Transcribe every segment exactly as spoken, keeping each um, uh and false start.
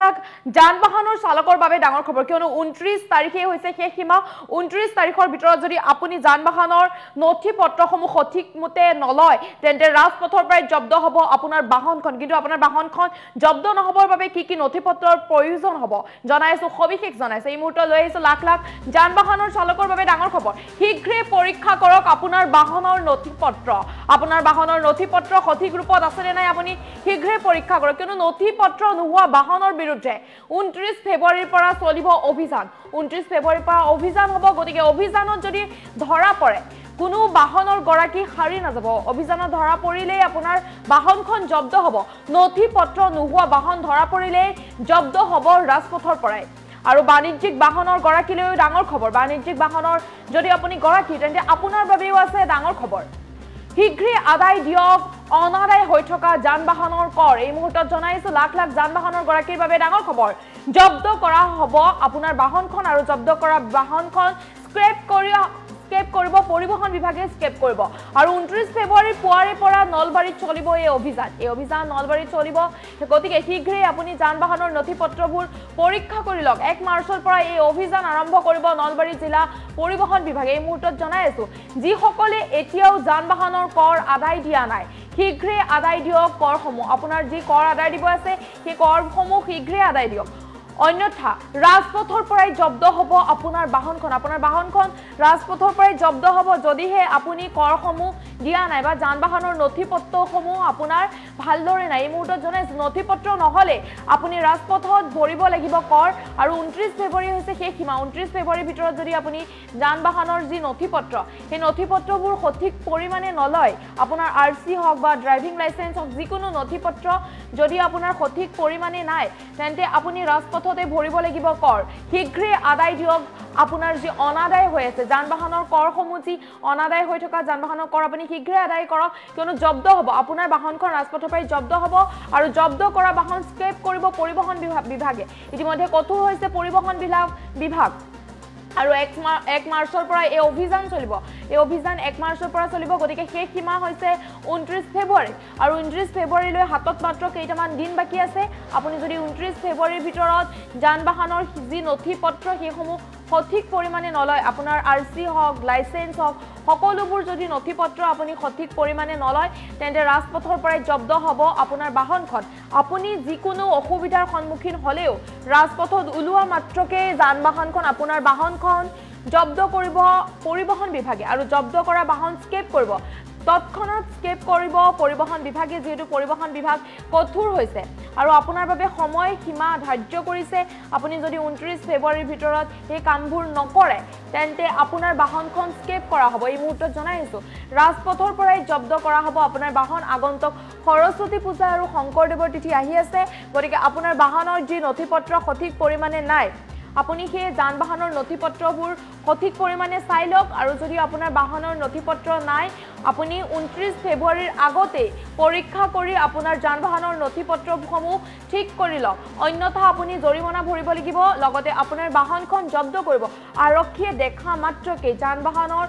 যান বাহনৰ চালকৰ বাবে ডাঙৰ খবৰ কিয়নো ঊনত্ৰিশ তাৰিখে হৈছে শেষ সীমা ঊনত্ৰিশ তাৰিখৰ ভিতৰত যদি আপুনি যান বাহনৰ নথি পত্ৰসমূহ সঠিক মতে নলয় তেন্তে ৰাজপথৰ পৰা জব্দ হ'ব আপোনাৰ বাহনখন কিন্তু আপোনাৰ বাহনখন জব্দ নহবৰ বাবে কি কি নথি পত্ৰৰ প্ৰয়োজন হ'ব জনাইছো সবিশেষ জনাইছে এই মুহূৰ্তত লৈ আহিছো লাখ লাখ যান বাহনৰ চালকৰ বাবে ডাঙৰ খবৰ শীঘ্ৰে পৰীক্ষা কৰক আপোনাৰ বাহনৰ নথি পত্ৰ আপোনাৰ বাহনৰ নথি পত্ৰ সঠিক ৰূপত আছে নে নাই আপুনি শীঘ্ৰে পৰীক্ষা কৰক কিয়নো নথি পত্ৰ নোহোৱা বাহনৰ বিৰুদ্ধে ঊনত্ৰিশ ফেব্ৰুৱাৰীৰ পৰা চলিব অভিযান ঊনত্ৰিশ ফেব্ৰুৱাৰীৰ পৰা অভিযান হ'ব গতিকে অভিযানত যদি ধৰা পৰে কোনো বাহনৰ গৰাকী হাৰি নাযাব অভিযানত ধৰা পৰিলে আপোনাৰ বাহনখন জব্দ হ'ব নথি পত্ৰ নোহোৱা বাহন ধৰা পৰিলে জব্দ হ'ব ৰাজপথৰ পৰাই আৰু বাণিজ্যিক বাহনৰ গৰাকীলৈও ডাঙৰ খবৰ বাণিজ্যিক বাহনৰ যদি আপুনি গৰাকী তেন্তে আপোনাৰ বাবেও আছে ডাঙৰ খবৰ শীঘ্ৰে আদায় দিয়ক অনাদায় হৈ থকা যান বাহনৰ কৰ এই মুহূৰ্তত জনাইছো লাখ লাখ যান বাহনৰ গৰাকীৰ বাবে ডাঙৰ খবৰ জব্দ কৰা হ'ব আপোনাৰ বাহনখন আৰু জব্দ কৰা বাহনখন স্ক্ৰেপ কৰি স্কেপ কৰিব পৰিবহন বিভাগে স্কেপ কৰিব আৰু ঊনত্ৰিশ ফেব্ৰুৱাৰী পুৱাৰে পৰা নলবাৰীত চলিব এই অভিযান এই অভিযান নলবাৰীত চলিব গতিকে শীঘ্ৰে আপুনি যান বাহনৰ নথি পত্ৰবোৰ পৰীক্ষা কৰি লওক এক মাৰ্চৰ পৰা এই অভিযান আৰম্ভ কৰিব নলবাৰী জিলা পৰিবহন বিভাগে এই মুহূৰ্তত জনাই আছো যিসকলে এতিয়াও যান বাহনৰ কৰ আদায় দিয়া নাই শীঘ্ৰে আদায় দিয়ক কৰসমূহ আপোনাৰ যি কৰ আদায় দিব আছে সেই কৰসমূহ শীঘ্ৰে আদায় দিয়ক অন্যথা ৰাজপথৰ পৰাই জব্দ হ'ব আপোনাৰ বাহনখন আপোনাৰ বাহনখন ৰাজপথৰ পৰাই জব্দ হ'ব যদিহে আপুনি কৰসমূহ দিয়া নাই বা যান বাহনৰ নথি পত্ৰসমূহ আপোনাৰ ভালদৰে নাই এই মুহূৰ্তত জনাইছো নথি পত্ৰ নহ'লে আপুনি ৰাজপথত ভৰিব লাগিব কৰ আৰু ঊনত্ৰিশ ফেব্ৰুৱাৰী হৈছে শেষ সীমা ঊনত্ৰিশ ফেব্ৰুৱাৰীৰ ভিতৰত যদি আপুনি যান বাহনৰ যি নথি পত্ৰ সেই নথি পত্ৰবোৰ সঠিক পৰিমাণে নলয় আপোনাৰ আৰ চি হওক বা ড্ৰাইভিং লাইচেন্স হওক যিকোনো নথি পত্ৰ যদি আপোনাৰ সঠিক পৰিমাণে নাই তেন্তে আপুনি ৰাজপথ ভৰিব লাগিব কৰ শীঘ্ৰে আদায় দিয়ক আপোনাৰ যি অনাদায় হৈ আছে যান বাহনৰ কৰসমূহ যি অনাদায় হৈ থকা যান বাহনৰ কৰ আপুনি শীঘ্ৰে আদায় কৰক কিয়নো জব্দ হ'ব আপোনাৰ বাহনখন ৰাজপথৰ পৰা জব্দ হ'ব আৰু জব্দ কৰা বাহন স্কেপ কৰিব পৰিবহন বিভাগে ইতিমধ্যে কঠোৰ হৈছে পৰিবহন বিভাগ বিভাগ আৰু এক মাৰ্চৰ পৰা এই অভিযান চলিব এই অভিযান এক মাৰ্চৰ পৰা চলিব গতিকে শেষ সীমা হৈছে ঊনত্ৰিশ ফেব্ৰুৱাৰী আৰু ঊনত্ৰিশ ফেব্ৰুৱাৰীলৈ হাতত মাত্ৰ কেইটামান দিন বাকী আছে আপুনি যদি ঊনত্ৰিশ ফেব্ৰুৱাৰীৰ ভিতৰত যান বাহনৰ যি নথি পত্ৰ সেইসমূহ সঠিক পৰিমাণে নলয় আপোনাৰ আৰ চি হওক লাইচেন্স হওক সকলোবোৰ যদি নথি পত্ৰ আপুনি সঠিক পৰিমাণে নলয় তেন্তে ৰাজপথৰ পৰাই জব্দ হ'ব আপোনাৰ বাহনখন আপুনি যিকোনো অসুবিধাৰ সন্মুখীন হ'লেও ৰাজপথত ওলোৱা মাত্ৰকে যান বাহনখন আপোনাৰ বাহনখন জব্দ কৰিব পৰিবহন বিভাগে আৰু জব্দ কৰা বাহন স্কেপ কৰিব তৎক্ষণাত স্কেপ কৰিব পৰিবহন বিভাগে যেহেতু পৰিবহন বিভাগ কঠোৰ হৈছে আৰু আপোনাৰ বাবে সময় সীমা ধাৰ্য কৰিছে আপুনি যদি ঊনত্ৰিশ ফেব্ৰুৱাৰীৰ ভিতৰত এই কামবোৰ নকৰে তেন্তে আপোনাৰ বাহনখন স্কেপ কৰা হ'ব এই মুহূৰ্তত জনাইছো ৰাজপথৰ পৰাই জব্দ কৰা হ'ব আপোনাৰ বাহন আগন্তুক সৰস্বতী পূজা আৰু শংকৰদেৱৰ তিথি আহি আছে গতিকে আপোনাৰ বাহনৰ যি নথি পত্ৰ সঠিক পৰিমাণে নাই আপুনি সেই যান বাহনৰ নথি পত্ৰবোৰ সঠিক পৰিমাণে চাই লওক আৰু যদি আপোনাৰ বাহনৰ নথি পত্ৰ নাই আপুনি ঊনত্ৰিশ ফেব্ৰুৱাৰীৰ আগতে পৰীক্ষা কৰি আপোনাৰ যান বাহনৰ নথি পত্ৰসমূহ ঠিক কৰি লওক অন্যথা আপুনি জৰিমনা ভৰিব লাগিব লগতে আপোনাৰ বাহনখন জব্দ কৰিব আৰক্ষীয়ে দেখা মাত্ৰকে যান বাহনৰ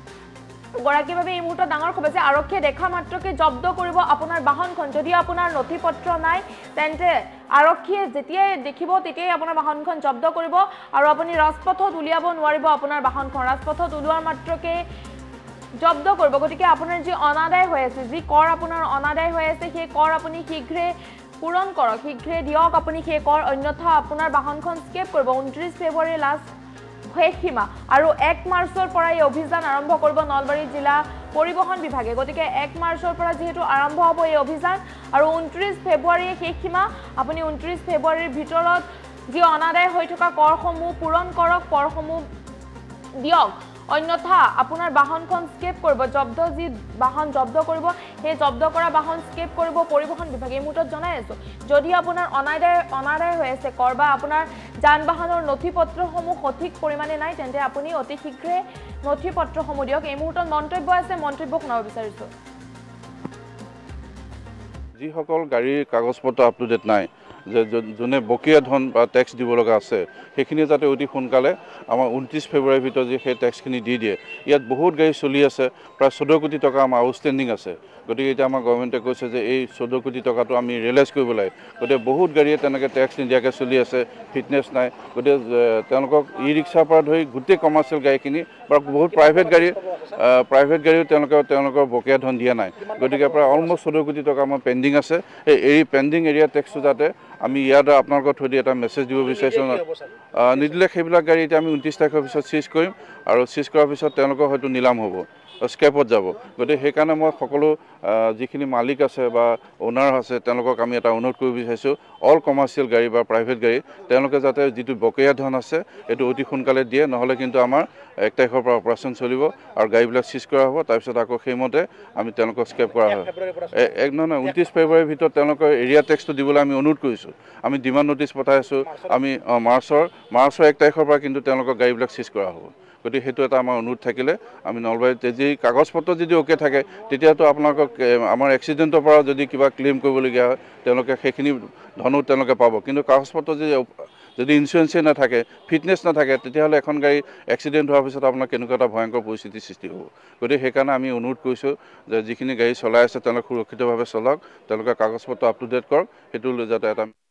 গৰাকীৰ বাবে এই মুহূৰ্তত ডাঙৰ খবৰ যে আৰক্ষীয়ে দেখা মাত্ৰকে জব্দ কৰিব আপোনাৰ বাহনখন যদি আপোনাৰ নথি পত্ৰ নাই তেন্তে আৰক্ষীয়ে যেতিয়াই দেখিব তেতিয়াই আপোনাৰ বাহনখন জব্দ কৰিব আৰু আপুনি ৰাজপথত উলিয়াব নোৱাৰিব আপোনাৰ বাহনখন ৰাজপথত উলিওৱাৰ মাত্ৰকে জব্দ কৰিব গতিকে আপোনাৰ যি অনাদায় হৈ আছে যি কৰ আপোনাৰ অনাদায় হৈ আছে সেই কৰ আপুনি শীঘ্ৰে পূৰণ কৰক শীঘ্ৰে দিয়ক আপুনি সেই কৰ অন্যথা আপোনাৰ বাহনখন স্কেপ কৰিব ঊনত্ৰিশ ফেব্ৰুৱাৰী লাষ্ট শেষ সীমা আৰু এক মাৰ্চৰ পৰা এই অভিযান আৰম্ভ কৰিব নলবাৰী জিলা পৰিবহন বিভাগে গতিকে এক মাৰ্চৰ পৰা যেহেতু আৰম্ভ হ'ব এই অভিযান আৰু ঊনত্ৰিশ ফেব্ৰুৱাৰী শেষ সীমা আপুনি ঊনত্ৰিশ ফেব্ৰুৱাৰীৰ ভিতৰত যি অনাদায় হৈ থকা কৰসমূহ পূৰণ কৰক কৰসমূহ দিয়ক অন্যথা আপোনাৰ বাহনখন স্কেপ কৰিব জব্দ যি বাহন জব্দ কৰিব সেই জব্দ কৰা বাহন স্কেপ কৰিব পৰিবহন বিভাগে এই মুহূৰ্তত জনাই আছো যদি আপোনাৰ অনাদায় অনাদায় হৈ আছে কৰ বা আপোনাৰ যান বাহনৰ নথি পত্ৰসমূহ সঠিক পৰিমাণে নাই তেন্তে আপুনি অতি শীঘ্ৰে নথি পত্ৰসমূহ দিয়ক এই মুহূৰ্তত মন্তব্য আছে মন্তব্য শুনাব বিচাৰিছো যিসকল গাড়ীৰ কাগজ পত্ৰ আপ টু ডেট নাই যে যোনে বকেয়া ধন বা টেক্স দিব লগা আছে সেইখিনি যাতে অতি সোনকালে আমাৰ ঊনত্ৰিছ ফেব্ৰুৱাৰীৰ ভিতৰত যে সেই টেক্সখিনি দি দিয়ে ইয়াত বহুত গাড়ী চলি আছে প্ৰায় চৈধ্য কোটি টকা আমাৰ আউটষ্টেণ্ডিং আছে গতিকে এতিয়া আমাৰ গভৰ্ণমেণ্টে কৈছে যে এই চৈধ্য কোটি টকাটো আমি ৰিয়েলাইজ কৰিব লাগে গতিকে বহুত গাড়ীয়ে তেনেকৈ টেক্স নিদিয়াকৈ চলি আছে ফিটনেছ নাই গতিকে তেওঁলোকক ই ৰিক্সাৰ পৰা ধৰি গোটেই কমাৰ্চিয়েল গাড়ীখিনি বা বহুত প্ৰাইভেট গাড়ী প্ৰাইভেট গাড়ীও তেওঁলোকৰ তেওঁলোকৰ বকেয়া ধন দিয়া নাই গতিকে প্ৰায় অলমষ্ট চৈধ্য কোটি টকা আমাৰ পেণ্ডিং আছে এই এই পেণ্ডিং এৰিয়া টেক্সটো যাতে আমি ইয়াৰ দ্বাৰা আপোনালোকৰ থৈ দি এটা মেছেজ দিব বিচাৰিছোঁ নিদিলে সেইবিলাক গাড়ী এতিয়া আমি ঊনত্ৰিছ তাৰিখৰ পিছত চিজ কৰিম আৰু চিজ কৰাৰ পিছত তেওঁলোকৰ হয়তো নিলাম হ'ব স্কেপত যাব গতিকে সেইকাৰণে মই সকলো যিখিনি মালিক আছে বা অ'নাৰ আছে তেওঁলোকক আমি এটা অনুৰোধ কৰিব বিচাৰিছোঁ অল কমাৰ্চিয়েল গাড়ী বা প্ৰাইভেট গাড়ী তেওঁলোকে যাতে যিটো বকেয়া ধন আছে এইটো অতি সোনকালে দিয়ে নহ'লে কিন্তু আমাৰ এক তাৰিখৰ পৰা অপাৰেশ্যন চলিব আৰু গাড়ীবিলাক চিজ কৰা হ'ব তাৰপিছত আকৌ সেইমতে আমি তেওঁলোকক স্কেপ কৰা হয় এক নহয় নহয় ঊনত্ৰিছ ফেব্ৰুৱাৰীৰ ভিতৰত তেওঁলোকৰ এৰিয়া টেক্সটো দিবলৈ আমি অনুৰোধ কৰিছোঁ আমি ডিমাণ্ড ন'টিছ পঠাই আছোঁ আমি মাৰ্চৰ মাৰ্চৰ এক তাৰিখৰ পৰা কিন্তু তেওঁলোকৰ গাড়ীবিলাক চিজ কৰা হ'ব গতিকে সেইটো এটা আমাৰ অনুৰোধ থাকিলে আমি নলবাৰীত যদি কাগজ পত্ৰ যদি অ'কে থাকে তেতিয়াতো আপোনালোকক আমাৰ এক্সিডেণ্টৰ পৰা যদি কিবা ক্লেইম কৰিবলগীয়া হয় তেওঁলোকে সেইখিনি ধনো তেওঁলোকে পাব কিন্তু কাগজ পত্ৰ যদি যদি ইঞ্চুৰেঞ্চেই নাথাকে ফিটনেছ নাথাকে তেতিয়াহ'লে এখন গাড়ী এক্সিডেণ্ট হোৱাৰ পিছত আপোনাৰ কেনেকুৱা এটা ভয়ংকৰ পৰিস্থিতিৰ সৃষ্টি হ'ব গতিকে সেইকাৰণে আমি অনুৰোধ কৰিছোঁ যে যিখিনি গাড়ী চলাই আছে তেওঁলোকে সুৰক্ষিতভাৱে চলাওক তেওঁলোকে কাগজ পত্ৰ আপ টু ডেট কৰক সেইটো যাতে এটা